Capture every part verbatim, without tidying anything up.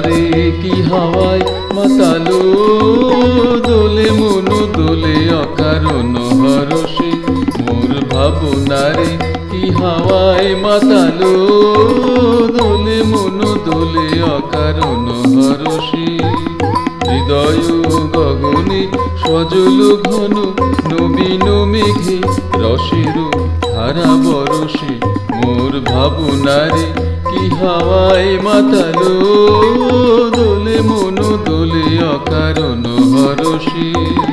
ভাবনারে কি হাওয়ায় মাতালো দোলে মনু দোলে অকারণ হরষে মোর ভাবনারে কি হাওয়ায় মাতালো দোলে মনু দোলে অকারণ হরষে হৃদয় গগনে সজল ঘন নবীন মেঘে রসের ধারা বরষে মোর ভাবনারে কি হাওয়ায় মাতালো দোলে মনু দোলে অকারণ হরষে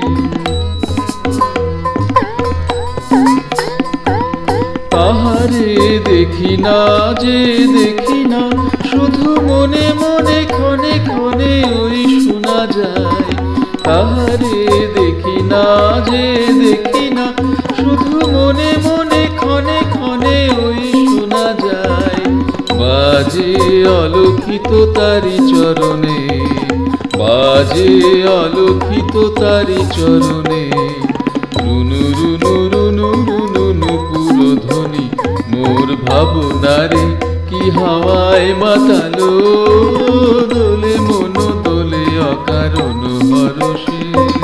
তাহারে দেখি না যে দেখি না শুধু মনে মনে ক্ষণে ক্ষণে ওই শোনা যায় তাহারে দেখি না যে দেখি না শুধু মনে মনে ক্ষণে ক্ষণে ওই শোনা যায় বাজে অলক্ষিত তারি চরণে বাজে অলক্ষিত তারি চরণে রুনু রুনু রুনু রুনু নুপুর ধ্বনি মোর ভাবনারে কি হাওয়ায় মাতালো দোলে মনু দোলে অকারণ হরষে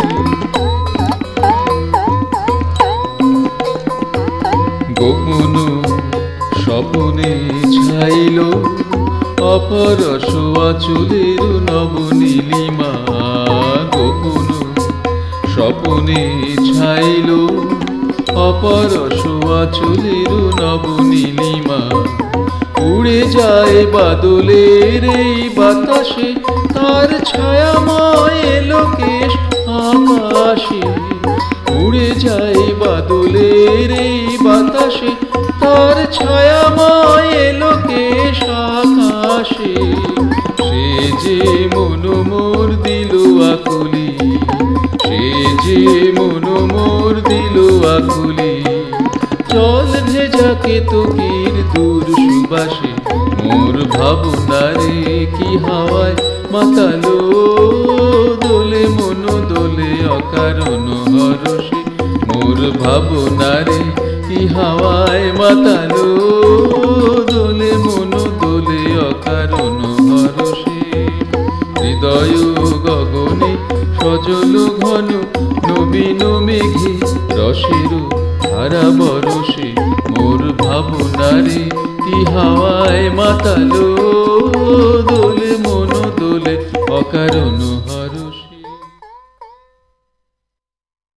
গোপন স্বপনে ছাইল অপরশ আঁচলের নবনীলিমা গোপন স্বপনে ছাইল অপরশ আঁচলের নবনীলিমা উড়ে যায় বাদলের এই বাতাসে তার ছায়াময় লোকেশ আকাশে উড়ে যায় বাদলের এই বাতাসে তার ছায়াময় লোকেশ আকাশে সে যে মনো মোর দিল আকুলি সে যে মনো মোর দিল আকুলি জল ভেজা কেতকীর দূর সুবাসে মোর ভাবনারে কি হাওয়ায় মাতালো দোলে মনু দোলে অকারণ হরষে মোর ভাবনারে কি হাওয়ায় মাতালো দোলে মনু দোলে অকারণ হরষে হৃদয় গগনে সজল ঘন নবীন মেঘে রসের ধারা বরষে মোর ভাবনারে কি হাওয়ায় মাতালো দোলে মনু দোলে অকারণ